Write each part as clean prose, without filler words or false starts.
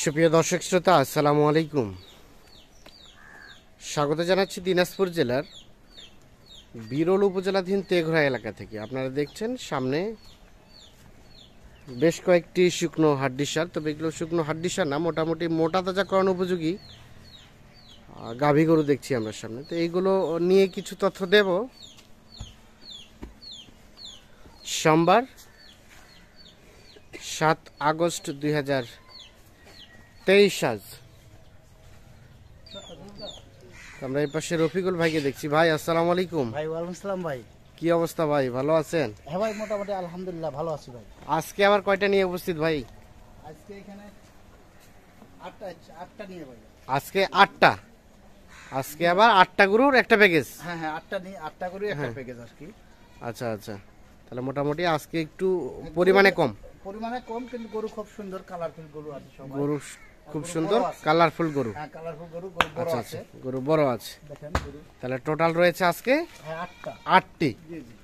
সুপ্রিয় দর্শক শ্রোতা, আসসালামু আলাইকুম। স্বাগত জানাচ্ছি দিনাজপুর জেলার বিরল উপজেলাধীন তেঘরা এলাকা থেকে। আপনারা দেখছেন সামনে বেশ কয়েকটি শুকনো হাড্ডিসার, তবে এগুলো শুকনো হাড্ডিসার না, মোটামুটি মোটা তাজাকরণ উপযোগী গাভী গরু দেখছি আমরা সামনে। তো এইগুলো নিয়ে কিছু তথ্য দেব। সোমবার 7 আগস্ট 2023 আজ। আমরা এই পাশে রফিকুল ভাইকে দেখছি। ভাই আসসালামু আলাইকুম। ভাই ওয়ালাইকুম আসসালাম। ভাই কি অবস্থা ভাই, ভালো আছেন? হ্যাঁ ভাই, মোটামুটি আলহামদুলিল্লাহ ভালো আছি ভাই। আজকে আবার কয়টা নিয়ে উপস্থিত ভাই? আজকে এখানে আটটা নিয়ে ভাই। আজকে 8টা। আজকে আবার 8টা গরুর একটা প্যাকেজ। হ্যাঁ হ্যাঁ, 8টা করে একটা প্যাকেজ আর কি। আচ্ছা আচ্ছা, তাহলে মোটামুটি আজকে একটু পরিমাণে কম, কিন্তু গরু খুব সুন্দর কালারফুল গরু আছে সব। গরু খুব সুন্দর কালারফুল গরু। হ্যাঁ, কালারফুল গরু বড় আচ্ছা আছে। আচ্ছা, গরু বড় আছে। দেখেন গরু, তাহলে টোটাল রয়েছে আজকে হ্যাঁ 8টি। জি জি।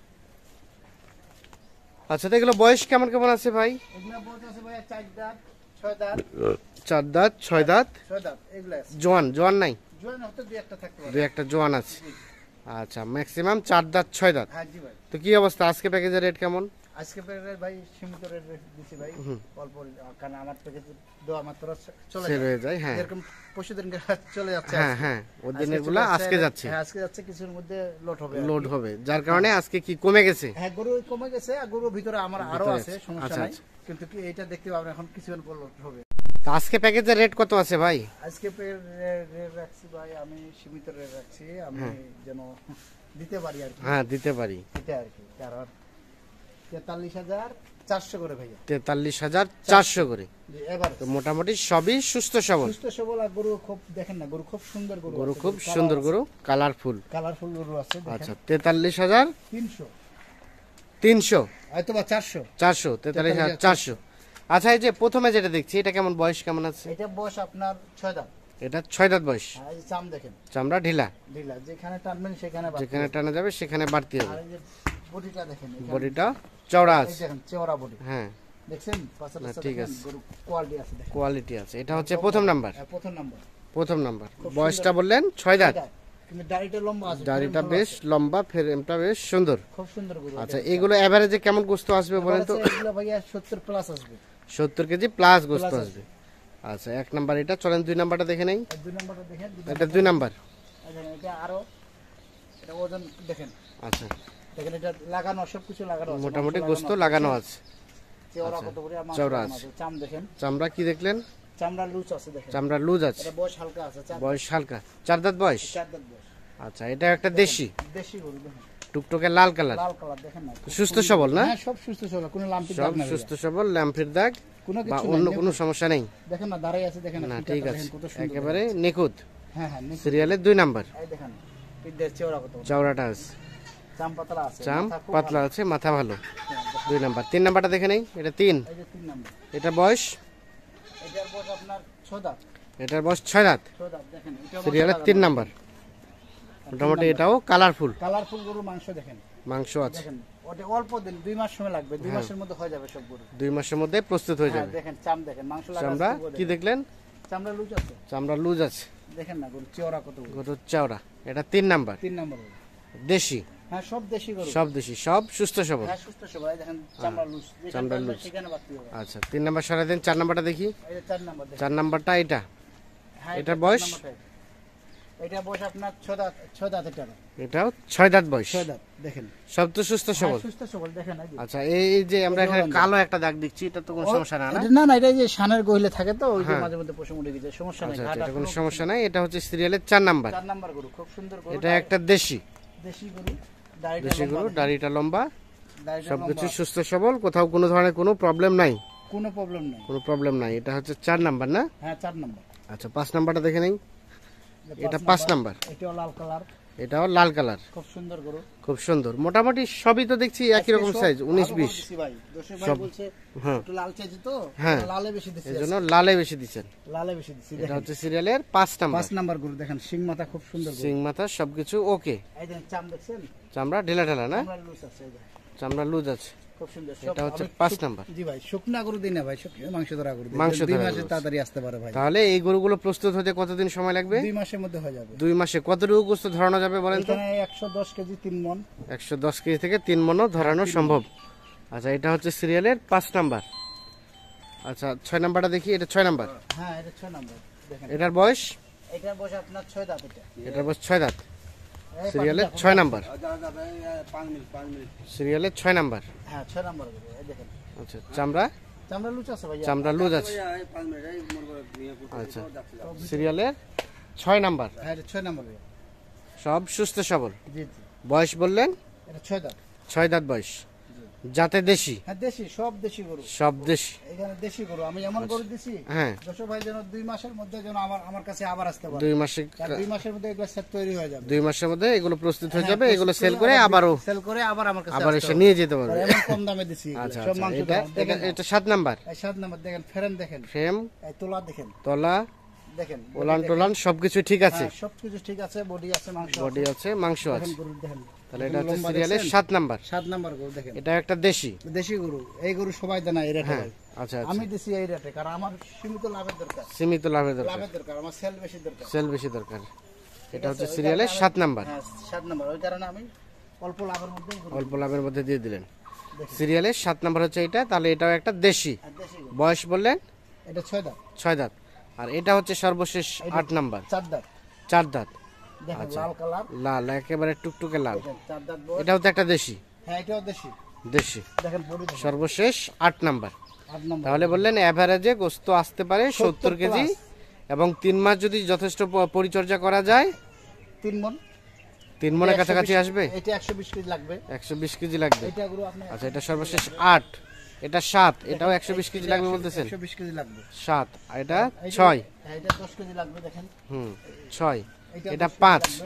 আচ্ছা, তো এগুলো বয়স কেমন কেমন আছে ভাই? এগুলা বলতে আছে ভাই 4 দাঁত 6 দাঁত 4 দাঁত 6 দাঁত 6 দাঁত এগুলা আছে। জোয়ান নাই? জোয়ান হতে দুই একটা থাকতে পারে। দুই একটা জোয়ান আছে। আচ্ছা, ম্যাক্সিমাম 4 দাঁত 6 দাঁত। হ্যাঁ জি ভাই। তো কি অবস্থা আজকে প্যাকেজের রেট কেমন? আজকে প্যাকেজের ভাই সীমিত রেট দিছি ভাই, অল্প, কারণ আমার প্যাকেজ দেওয়া মাত্র চলে সেল হয়ে যায়। হ্যাঁ এরকম পরশুদিন চলে যাচ্ছে। হ্যাঁ হ্যাঁ, ওদের এগুলো আজকে যাচ্ছে। হ্যাঁ আজকে যাচ্ছে, কিছুর মধ্যে লোড হবে, যার কারণে আজকে কি কমে গেছে? হ্যাঁ গরু কমে গেছে, আর গরুর ভিতরে আমার আরো আছে, সমস্যা আচ্ছা, নাই। আচ্ছা। কিন্তু কি এটা দেখতে পাবেন এখন কিছুক্ষণ পর লোড হবে। তো আজকে প্যাকেজের রেট কত আছে ভাই? আজকে রেট রাখছি ভাই, আমি সীমিত রেট রাখছি, আমি যেন দিতে পারি আর কি। হ্যাঁ দিতে পারি। এটা আর কি, কারণ 43,400 করে ভাইয়া। 43,400 করে। এবার তো মোটামুটি সবই সুস্থ সবল। সুস্থ সবল, আর গরু খুব দেখেন না, গরু খুব সুন্দর গরু, গরু খুব সুন্দর, গরু কালারফুল গরু আছে। আচ্ছা, 43,300 300 হয়তো বা 400। 43,400। আচ্ছা, এই যে প্রথমে যেটা দেখছি, এটা কেমন, বয়স কেমন আছে? এটা বয়স আপনার 6 দাঁত। এটা 6 দাঁত বয়স। আর এই যে চাম দেখেন, চামড়া ঢিলা, যেখানে টানবেন সেখানে বাড়বে। যেখানে টানা যাবে সেখানে বাড়তি হবে। আর এই যে বডিটা দেখেন, বডিটা চওড়া এই আছে। দেখেন চওড়া বডি। হ্যাঁ দেখছেন পাশাপাশি ঠিক দেখেন, আছে। গরু কোয়ালিটি আছে দেখেন। কোয়ালিটি আছে। এটা হচ্ছে প্রথম নাম্বার। প্রথম নাম্বার। বয়সটা বললেন 6 দাঁত। কিন্তু দাড়িটা লম্বা আছে, দাড়িটা বেশ লম্বা, ফ্রেমটা বেশ সুন্দর। খুব সুন্দর গরু। আচ্ছা, এগুলো এভারেজে কেমন গোস্ত আসবে বলেন তো? এগুলো ভাইয়া 70 প্লাস আসবে। 70 কেজি প্লাস গোস্ত আসবে। আচ্ছা, 1 নাম্বার এটা। চলেন 2 নাম্বারটা দেখে নেই। 2 নাম্বারটা দেখেন। এটা 2 নাম্বার। এটা আরো, এটা ওজন দেখেন। আচ্ছা, দেখেন এটা লাগানো, সবকিছু লাগানো আছে, মোটামুটি গোস্ত লাগানো আছে। চওড়া কত করে আমার চওড়া আছে। চাম দেখেন, চামড়া কি দেখলেন? চামড়া লুজ আছে দেখেন। চামড়া লুজ আছে। এটা বয়স হালকা আছে, বয়স হালকা, 4 দাঁত বয়স। 4 দাঁত বয়স। আচ্ছা, এটা একটা দেশি দেশি গরু দেখেন, টুকটুকে লাল কালার। লাল কালার দেখেন না, সুস্থ সবল না? হ্যাঁ সব সুস্থ সবল, কোনো লাম্পি দাগ সব না, সুস্থ সবল, ল্যাম্পের দাগ কোনো বা কিছু অন্য নাই। কোনো সমস্যা নেই। দেখেন না, দাঁড়াই আছে দেখেন না, পিঠটা ঠিক দেখেন আছে, কত সুন্দর। একেবারে নিখুঁত। হ্যাঁ হ্যাঁ, সিরিয়ালের 2 নাম্বার। এই দেখেন পিঠের চওড়া কত, চওড়াটা আছে, চাম পাতলা আছে, চাম মাথা খুব পাতলা ভালো। আছে, মাথা ভালো। 2 নাম্বার। 3 নাম্বারটা দেখে নেই। এটা 3। এই যে 3 নাম্বার। এটা বয়স, এটার বয়স আপনার 6 দাঁত। এটার বয়স 6 দাঁত। 6 দাঁত দেখেন, এটা সিরিয়ালের 3 নাম্বার। মোটামুটি এটাও কালারফুল। কালারফুল গরু, মাংস দেখেন, মাংস আছে। দেখেন ওটা অল্প দিন, 2 মাস সময় লাগবে, 2 মাসের মধ্যে হয়ে যাবে সব গরু। 2 মাসের মধ্যে প্রস্তুত হয়ে হ্যাঁ যাবে। দেখেন চাম দেখেন, মাংস লাগা চামড়া কি দেখলেন? চামড়া লুজ আছে, চামড়া লুজ আছে। দেখেন না গরু চওড়া কত, গরুর চওড়া। এটা 3 নাম্বার। 3 নাম্বার গরু। দেশি, হ্যাঁ সব দেশি গরু, সব দেশি, সব সুস্থ সবল। হ্যাঁ সুস্থ সবাই দেখেন, চামড়া লুজ, চামড়া লুজ। সেখানে বাড়তি হবে। আচ্ছা, 3 নাম্বার সরাই দেন। 4 নাম্বারটা দেখি। এই যে 4 নাম্বার দেখেন। 4 নাম্বারটা এটা। হ্যাঁ এটার এটা বয়স? 4 নাম্বারটা। এটা বয়স আপনার 6 দাঁত, 6 দাঁত এটা। এটাও 6 দাঁত বয়স। 6 দাঁত দেখেন, সব তো সুস্থ সবল। হ্যাঁ, সুস্থ সবল দেখেন। এই যে আচ্ছা, এই যে আমরা এখানে কালো একটা দাগ দেখছি, এটা তো কোনো সমস্যা না? এটা না না, এটা যে শানের গহিলে থাকে তো, ওই যে মাঝে মধ্যে পশম উঠে গেছে, সমস্যা নাই। আচ্ছা, ঘাটা এটা কোনো সমস্যা নাই। এটা হচ্ছে সিরিয়ালের 4 নাম্বার। 4 নাম্বার গরু, খুব সুন্দর গরু। এটা একটা দেশি, দেশি গরু, দাড়িটা দেশি গরু, লম্বা, দাড়িটা লম্বা, দাড়িটা সবকিছু লম্বা, সুস্থ সবল, কোথাও কোনো ধরনের কোনো প্রবলেম নাই। কোনো প্রবলেম নাই। কোনো প্রবলেম নাই। এটা হচ্ছে 4 নাম্বার না? হ্যাঁ 4 নাম্বার। আচ্ছা, 5 নাম্বারটা দেখে নেই। এটা 5 নাম্বার। এটাও লাল কালার, এটাও লাল কালার, খুব সুন্দর গরু। খুব সুন্দর। মোটামুটি সবই তো দেখছি একই রকম সাইজ, 19-20 ভাই। দোষে ভাই সব। বলছে হ্যাঁ, একটু লাল চাইছি তো, হ্যাঁ, লালে বেশি দিছি, এজন্য লালে বেশি দিচ্ছেন। লালে বেশি দিছি। এটা দেখেন হচ্ছে সিরিয়ালের 5 নাম্বার। 5 নাম্বার গরু দেখেন, সিং মাথা খুব সুন্দর গরু। সিং মাথা সবকিছু ওকে। এই দেখেন চাম দেখছেন, চামড়া ঢিলা ঢালা না? চামড়া লুজ আছে, এই দেখেন চামড়া লুজ আছে। খুব খুব সুন্দর। এটা হচ্ছে 5 নাম্বার। জি ভাই, শুকনা গরু দিই না ভাই, মাংস ধরা গরু দিই। মাংস 2 ধরা মাসে গরু। তাড়াতাড়ি আসতে পারে ভাই। তাহলে এই গরুগুলো প্রস্তুত হতে কতদিন সময় লাগবে? 2 মাসের মধ্যে হয়ে যাবে। 2 মাসে কতটুকু গোস্ত ধরানো যাবে বলেন তো? এখানে 110 কেজি 3 মণ। 110 কেজি থেকে 3 মণও ধরানো সম্ভব। আচ্ছা, এটা হচ্ছে সিরিয়ালের 5 নাম্বার। আচ্ছা, 6 নাম্বারটা দেখি। এটা 6 নাম্বার। হ্যাঁ, এটা 6 নাম্বার। দেখেন এটার বয়স? এটার বয়স আপনার 6 দাঁত। এটার বয়স 6 দাঁত। এই সিরিয়ালের পাঁচটা 6 নাম্বার। 5 মিনিট। সিরিয়ালের 6 নাম্বার। হ্যাঁ, 6 নাম্বার গরু। এই দেখেন আচ্ছা, চামড়া? চামড়া লুচ আছে ভাই। চামড়া লুজ আছে। আচ্ছা, সিরিয়ালের 6 নাম্বার। হ্যাঁ, এটা 6 নাম্বার। সব সুস্থ সবল। জি জি। বয়স বললেন? এটা 6 দাঁত। 6 দাঁত বয়স। যাতে দেশি? হ্যাঁ, দেশি, সব দেশি গরু। সব দেশি। এখানে দেশি গরু আমি এমন গরু দিছি, হ্যাঁ, যশোর ভাই যেন 2 মাসের মধ্যে যেন আমার কাছে আবার আসতে পারে। 2 মাসে। 2 মাসের মধ্যে এগুলো সেট তৈরি হয়ে যাবে। 2 মাসের মধ্যে এগুলো প্রস্তুত হয়ে যাবে। এগুলো সেল করে আবারও সেল করে আবার আমার কাছে আবার আসতে এসে হবে। নিয়ে যেতে পারবে। এমন কম দামে দিছি এগুলো। আচ্ছা, সব আচ্ছা, মাংস এটা দেখেন। এটা 7 নাম্বার। এই 7 নাম্বার দেখেন, ফেরেন দেখেন, ফ্রেম, এই তোলা দেখেন, তলা, দেখেন ওলান টোলান সবকিছু ঠিক আছে। হ্যাঁ, সবকিছু ঠিক আছে, বডি আছে, মাংস বডি আছে, মাংস দেখেন, আছে। গরু দেখেন। তাহলে এটা হচ্ছে লম্বা সিরিয়ালের দেখছেন? 7 নাম্বার। 7 নাম্বার গরু দেখেন। এটা একটা দেশি। দেশি গরু, এই গরু সবাই দেয় না এই রেটে হ্যাঁ, ভাই। আচ্ছা, আচ্ছা। আমি দিছি এই রেটে, কারণ আমার সীমিত লাভের দরকার। সীমিত লাভের দরকার, লাভের দরকার, আমার সেল বেশি দরকার। সেল বেশি দরকার। এটা হচ্ছে ওই সিরিয়ালের কারণে 7 নাম্বার। হ্যাঁ, 7 নাম্বার। ওই কারণে আমি অল্প লাভের মধ্যে গরু অল্প লাভের মধ্যে দিয়ে দিলেন। দেখেন। সিরিয়ালের 7 নাম্বার হচ্ছে এটা। তাহলে এটাও একটা দেশি। আর দেশি গরু। বয়স বললেন? এটা 6 দাঁত। 6 দাঁত। আর এটা হচ্ছে সর্বশেষ 8 নাম্বার। 4 দাঁত। 4 দাঁত। দেখেন লাল কালার। লাল, একেবারে টুকটুকে লাল। দেখেন 4 দাঁত বয়স। এটাও তো একটা দেশি। হ্যাঁ, এটাও দেশি। দেশি। দেখেন বডি দেখেন। সর্বশেষ 8 নাম্বার। 8 নাম্বার। তাহলে বললেন এভারেজে গোস্ত আসতে পারে 70 কেজি, এবং 3 মাস যদি যথেষ্ট পরিচর্যা করা যায় 3 মণ। 3 মনের কাছাকাছি আসবে। এটা 120 কেজি লাগবে। 120 কেজি লাগবে। এটা গরু আপনি আচ্ছা, এটা সর্বশেষ 8, এটা 7, এটাও 120 কেজি লাগবে বলতেছেন। 120 কেজি লাগবে। 7, আর এটা 6। হ্যাঁ, এটা 10 কেজি লাগবে দেখেন। 6, এটা 10 কেজি 5, লাগবে।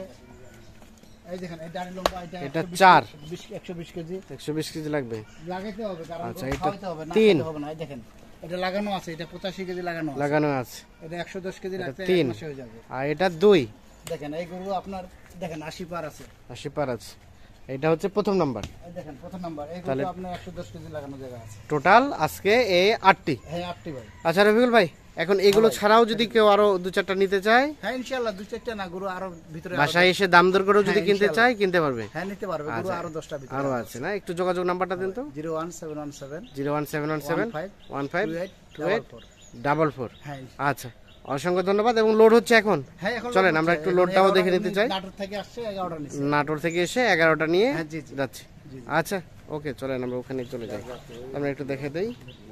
এই দেখেন এই দাড়ি লম্বা, এটা 120 4, 120 কেজি 120 কেজি লাগবে। লাগাইতে হবে, কারণ আচ্ছা, গরু এটা খাওয়াইতে হবে, না 3 খাওয়াইতে হবে না। এই দেখেন এটা লাগানো আছে, এটা 85 কেজি লাগানো আছে। লাগানো আছে। এটা 110 কেজি লাগতে 3, 1 মাসে হয়ে যাবে। আর এটা 2, দেখেন এই গরু আপনার দেখেন 80 পার আছে। 80 পার আছে। এটা হচ্ছে প্রথম নাম্বার। এই দেখেন প্রথম নাম্বার, এই তাহলে গরু আপনার 110 কেজি লাগানো জায়গা আছে। টোটাল আজকে এই 8টি। হ্যাঁ, 8টি ভাই। আচ্ছা রবিউল ভাই, এখন এগুলো ছাড়াও যদি কেউ আরো 2-4টা নিতে চায়, হ্যাঁ, ইনশাআল্লাহ 2-4টা না, গরু আরো ভিতরে আরো- বাসায় এসে দাম দর করেও যদি হ্যাঁ, কিনতে ইনশাআল্লাহ। চায় কিনতে পারবে? হ্যাঁ, নিতে পারবে। গরু আচ্ছা, আরো 10টা ভিতরে আরো আছে না? একটু যোগাযোগ নাম্বারটা দিন তো। 01717 01717 15 28 28 44। হ্যাঁ। আচ্ছা, অসংখ্য ধন্যবাদ। এবং লোড হচ্ছে এখন। হ্যাঁ, এখন চলেন লোড আমরা হচ্ছে। একটু এখন লোডটাও 11টা দেখে নিতে চাই। নাটোর থেকে আসছে, 11টা নিচ্ছে। নাটোর থেকে এসে 11টা নিয়ে হ্যাঁ, জি, জি। যাচ্ছি। জি, জি। আচ্ছা, ওকে, চলেন আমরা ওখানে চলে যাই। আমরা একটু দেখে দেই।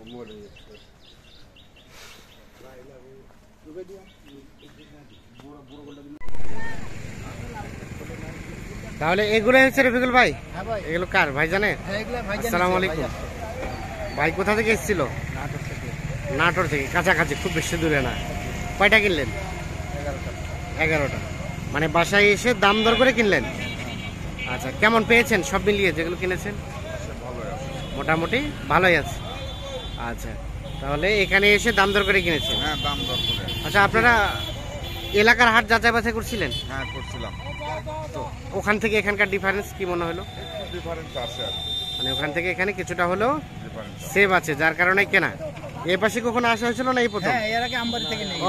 তাহলে এগুলো হচ্ছে রফিকুল ভাই? হ্যাঁ ভাই। এগুলো কার ভাই জানে? হ্যাঁ, এগুলা ভাই জানেন। আসসালামু আলাইকুম। ভাই কোথা থেকে এসেছিল? নাটোর থেকে। নাটোর থেকে, কাছাকাছি, খুব বেশি দূরে না। কয়টা কিনলেন? 11টা। 11টা। মানে বাসায় এসে দাম দর করে কিনলেন? আচ্ছা, কেমন পেয়েছেন সব মিলিয়ে যেগুলো কিনেছেন? মোটামুটি ভালোই আছে। আচ্ছা, তাহলে এখানে এসে দাম দর করে কিনেছেন? হ্যাঁ, দাম দর করে। আচ্ছা, আপনারা এলাকার হাট যাচাই বাছাই করছিলেন? হ্যাঁ, করছিলাম। তো ওখান থেকে এখানকার ডিফারেন্স কি মনে হলো? একটু ডিফারেন্স আছে আর কি। মানে ওখান থেকে এখানে কিছুটা হলেও ডিফারেন্স আছে। সেভ আছে, যার কারণে কেনা। এই পাশে কখনো আসা হয়েছিল না এই প্রথম? হ্যাঁ, এর আগে আমবাড়ি থেকে নিয়ে ও,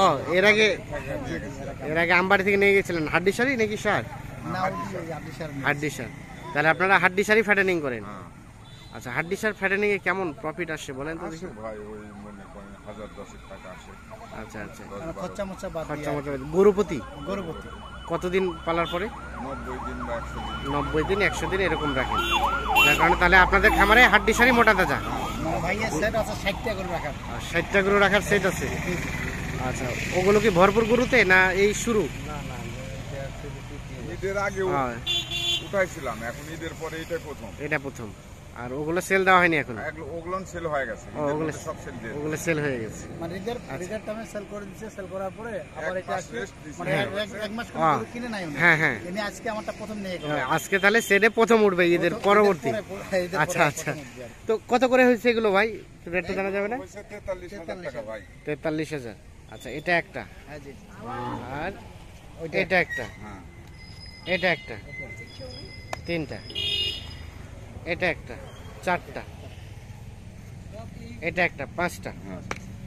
এর আগে আমবাড়ি থেকে নিয়ে গেছিলেন। হাড্ডি শাড়ি নাকি সার? না, ওই আদি সার নিয়ে। হাড্ডি সার। তাহলে আপনারা হাড্ডি শাড়ি ফ্যাটেনিং করেন? হ্যাঁ, আচ্ছা, হাড্ডি সার ফ্যাটেনিং এ কেমন প্রফিট আসে বলেন তো দেখি? আসে ভাই, ওই মনে করেন 1000-10 টাকা আসে। আচ্ছা, আচ্ছা। মানে খরচা মরচা বাদ খরচা দিয়ে মতো গরুপতি গরুপতি। কতদিন পালার পরে? 90 দিন বা 100 দিন। 90 দিন 100 দিন এরকম রাখেন, যার কারণে তাহলে আপনাদের খামারে হাড্ডি শাড়ি মোটা তাজা। মানে ভাইয়ের সেট আছে 60টা করে রাখার। আর 60টা গরু রাখার সেট আছে। আচ্ছা, ওগুলো কি ভরপুর গরুতে না এই শুরু? ঈদের আগে হ্যাঁ, উঠাইছিলাম, এখন ঈদের পরে এটাই প্রথম। এটা প্রথম। আর ওগুলো সেল দেওয়া হয়নি এখন? ওগুলো সেল হয়ে গেছে, ও, ঈদের ওগুলো মধ্যে সব সেল দিয়ে ওগুলো সেল হয়ে গেছে। মানে রিজার টাইমে সেল করে দিচ্ছে, সেল করার পরে আবার এক এটা মাস আসবে। rest দিছে। মানে হ্যাঁ। এক মাস করে হ্যাঁ। গরু কিনে নাই উনি। হ্যাঁ, হ্যাঁ। এনে আজকে আমারটা প্রথম নিয়ে গেল। আজকে তাহলে সেটে প্রথম উঠবে ঈদের পরবর্তী। আচ্ছা, আচ্ছা। তো কত করে হয়েছে এগুলো ভাই? রেটটা জানা যাবে না? হয়েছে 43,000 টাকা ভাই। 43,000। আচ্ছা, এটা একটা, হ্যাঁ জি। আর ওইটা এটা একটা, হ্যাঁ, এটা একটা, 3টা, এটা একটা, 4টা, এটা একটা 5টা, হ্যাঁ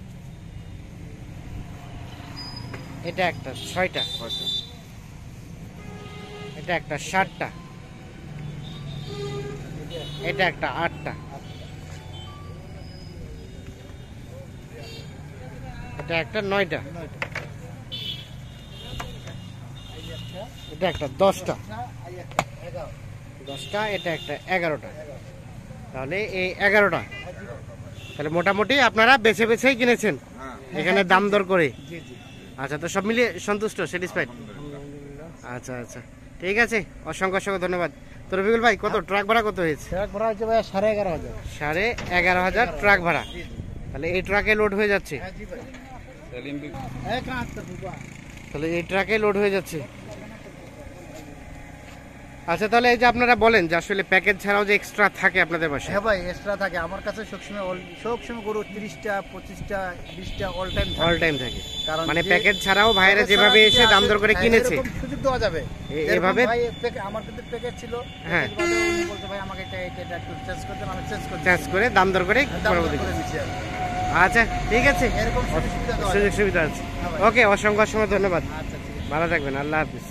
এটা একটা 6টা, 6টা, এটা একটা 7টা, এটা একটা 8টা, এটা একটা 9টা, এটা একটা 10টা, 10টা, এটা একটা 11টা। তাহলে এই 11টা, তাহলে মোটামুটি আপনারা বেছে বেছেই কিনেছেন হ্যাঁ এখানে দাম দর করে। জি জি। আচ্ছা, তো সব মিলিয়ে সন্তুষ্ট, স্যাটিসফাইড? আচ্ছা আচ্ছা, ঠিক আছে, অসংখ্য অসংখ্য ধন্যবাদ। তো রফিকুল ভাই, কত ট্রাক ভাড়া কত হয়েছে? ট্রাক ভাড়া হচ্ছে ভাই 11,500। 11,500 ট্রাক ভাড়া। তাহলে এই ট্রাকে লোড হয়ে যাচ্ছে, হ্যাঁ জি ভাই। সেলিম বি এক রাত তো বুবা। তাহলে এই ট্রাকে লোড হয়ে যাচ্ছে। আচ্ছা, তাহলে এই যে আপনারা বলেন যে আসলে প্যাকেজ ছাড়াও যে এক্সট্রা থাকে আপনাদের বাসায়, হ্যাঁ ভাই, এক্সট্রা থাকে আমার কাছে সবসময় গরু 30টা 25টা 20টা অল টাইম অল টাইম থাকে, কারণ মানে যে- প্যাকেজ ছাড়াও ভাইরা যেভাবে এসে দাম দর করে কিনেছে সুযোগ দেওয়া যাবে এভাবে। ভাই আমার কিন্তু প্যাকেজ ছিল, হ্যাঁ। প্যাকেজ বাদে উনি বলতে ভাই আমাকে এটা একটু চেঞ্জ করে দেন, আমি চেঞ্জ করে চার্জ করে দাম দর করে দাম পরবর্তী। করে দিচ্ছি আর কি। আচ্ছা, ঠিক আছে, এরকম সুযোগ সুবিধা দেওয়া সুযোগ যাবে। সুবিধা আছে। হ্যাঁ ভাই। ওকে, অসংখ্য অসংখ্য ধন্যবাদ, আচ্ছা ঠিক আছে। ভালো থাকবেন, আল্লাহ হাফিজ।